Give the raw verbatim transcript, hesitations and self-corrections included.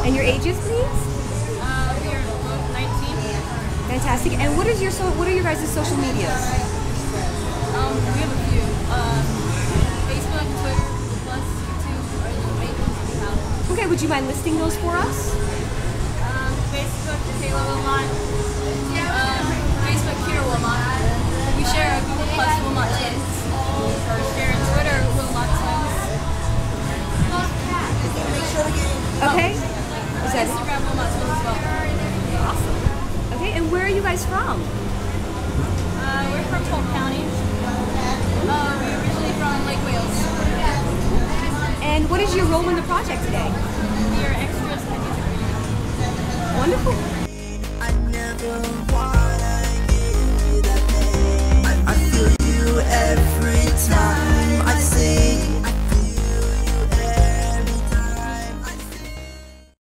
And your ages, please? Uh, we are both nineteen. Fantastic. And what is your so what are your guys' social medias? Um, we have a few. Uh, Facebook, Twitter, plus YouTube are the main ones we have. Okay, would you mind listing those for us? Um, Facebook, Kayla Wilmot. Um, Facebook, Kira Wilmot. We share a Google Plus Wilmot Twins. Or share Twitter Wilmot Twins. Okay. Is that it? Instagram Wilmot Twins as well. Awesome. Okay, and where are you guys from? Uh, we're from Polk County. Uh, we're originally from Lake Wales. And what is your role in the project today? We are extras and music videos. Wonderful. I never